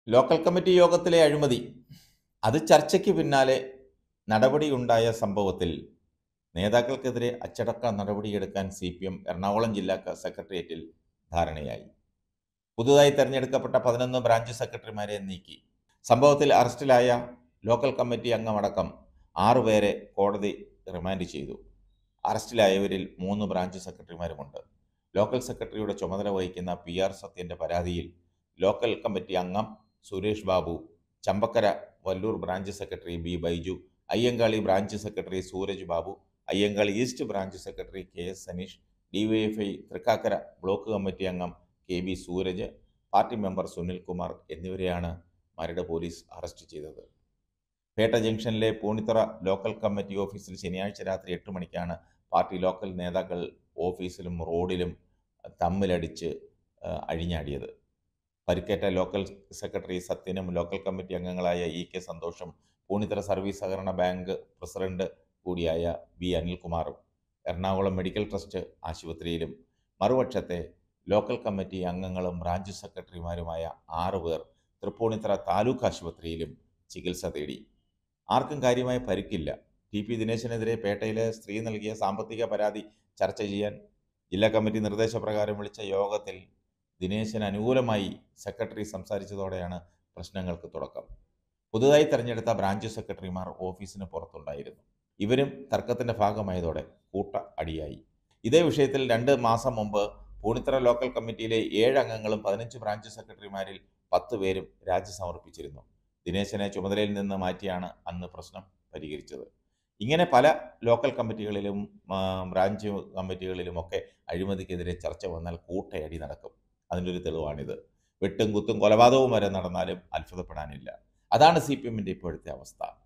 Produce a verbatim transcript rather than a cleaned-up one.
Local committee യോഗത്തിലെ അഴിമതി അത് ചർച്ചയ്ക്ക് പിന്നാലെ നടപടിയുണ്ടായ സംഭവത്തിൽ നേതാക്കൾക്കെതിരെ അച്ചടക്ക നടപടിയെടുക്കാൻ സി പി എം എറണാകുളം ജില്ലാ സെക്രട്ടേറിയറ്റിൽ ധാരണയായി. പുതുതായി തെരഞ്ഞെടുക്കപ്പെട്ട പതിനൊന്ന് ബ്രാഞ്ച് സെക്രട്ടറിമാരെ നീക്കി. സംഭവത്തിൽ അറസ്റ്റിലായ ലോക്കൽ കമ്മിറ്റി അംഗമടക്കം ആറുപേരെ കോടതി റിമാൻഡ് ചെയ്തു. അറസ്റ്റിലായവരിൽ മൂന്ന് ബ്രാഞ്ച് സെക്രട്ടറിമാരുമുണ്ട്. ലോക്കൽ സെക്രട്ടറിയുടെ ചുമതല വഹിക്കുന്ന പി ആർ സത്യൻ്റെ പരാതിയിൽ ലോക്കൽ കമ്മിറ്റി അംഗം Suresh Babu, Champakkara Vallur branch secretary B Baiju, Ayyankali branch secretary Sooraj Babu, Ayyankali east branch secretary K S Saneesh, DYFI Thrikkakara block committee അംഗം K B Sooraj, party member Sunil Kumar എന്നിവരെയാണ് മരട് പോലീസ് അറസ്റ്റ് ചെയ്തത്. പേട്ട ജംഗ്ഷനിലെ പൂണിത്തറ ലോക്കൽ കമ്മിറ്റി ഓഫീസിൽ ശനിയാഴ്ച രാത്രി എട്ട് മണിക്കാണ് പാർട്ടി ലോക്കൽ നേതാക്കൾ ഓഫീസിലും റോഡിലും തമ്മിലടിച്ച് അഴിഞ്ഞാടിയത്. പരിക്കേറ്റ ലോക്കൽ സെക്രട്ടറി സത്യനും ലോക്കൽ കമ്മിറ്റി അംഗങ്ങളായ ഇ കെ സന്തോഷും പൂണിത്തറ സർവീസ് സഹകരണ ബാങ്ക് പ്രസിഡന്റ് കൂടിയായ ബി അനിൽകുമാറും എറണാകുളം മെഡിക്കൽ ട്രസ്റ്റ് ആശുപത്രിയിലും, മറുപക്ഷത്തെ ലോക്കൽ കമ്മിറ്റി അംഗങ്ങളും ബ്രാഞ്ച് സെക്രട്ടറിമാരുമായ ആറുപേർ തൃപ്പൂണിത്തറ താലൂക്ക് ആശുപത്രിയിലും ചികിത്സ തേടി. ആർക്കും കാര്യമായ പരിക്കില്ല. ടി പി ദിനേശനെതിരെ പേട്ടയിലെ സ്ത്രീ നൽകിയ സാമ്പത്തിക പരാതി ചർച്ച ചെയ്യാൻ ജില്ലാ കമ്മിറ്റി നിർദ്ദേശപ്രകാരം വിളിച്ച യോഗത്തിൽ ദിനേശന് അനുകൂലമായി സെക്രട്ടറി സംസാരിച്ചതോടെയാണ് പ്രശ്നങ്ങൾക്ക് തുടക്കം. പുതുതായി തെരഞ്ഞെടുത്ത ബ്രാഞ്ച് സെക്രട്ടറിമാർ ഓഫീസിന് പുറത്തുണ്ടായിരുന്നു. ഇവരും തർക്കത്തിൻ്റെ ഭാഗമായതോടെ കൂട്ട അടിയായി. ഇതേ വിഷയത്തിൽ രണ്ട് മാസം മുമ്പ് പൂണിത്തറ ലോക്കൽ കമ്മിറ്റിയിലെ ഏഴ് അംഗങ്ങളും പതിനഞ്ച് ബ്രാഞ്ച് സെക്രട്ടറിമാരിൽ പത്ത് പേരും രാജി സമർപ്പിച്ചിരുന്നു. ദിനേശനെ ചുമതലയിൽ നിന്ന് മാറ്റിയാണ് അന്ന് പ്രശ്നം പരിഹരിച്ചത്. ഇങ്ങനെ പല ലോക്കൽ കമ്മിറ്റികളിലും ബ്രാഞ്ച് കമ്മിറ്റികളിലുമൊക്കെ അഴിമതിക്കെതിരെ ചർച്ച വന്നാൽ കൂട്ടയടി നടക്കും. അതിൻ്റെ ഒരു തെളിവാണിത്. വെട്ടും കുത്തും കൊലപാതകവും വരെ നടന്നാലും അത്ഭുതപ്പെടാനില്ല. അതാണ് സി പി എമ്മിൻ്റെ ഇപ്പോഴത്തെ അവസ്ഥ.